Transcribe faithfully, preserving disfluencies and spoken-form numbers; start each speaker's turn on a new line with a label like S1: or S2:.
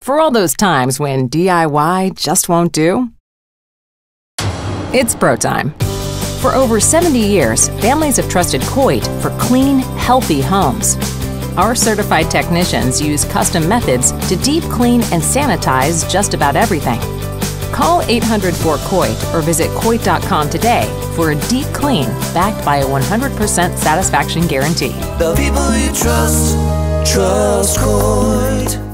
S1: For all those times when D I Y just won't do. It's Pro Time. For over seventy years, families have trusted Coit for clean, healthy homes. Our certified technicians use custom methods to deep clean and sanitize just about everything. Call eight hundred four Coit or visit coit dot com today for a deep clean backed by a one hundred percent satisfaction guarantee.
S2: The people you trust, trust Coit.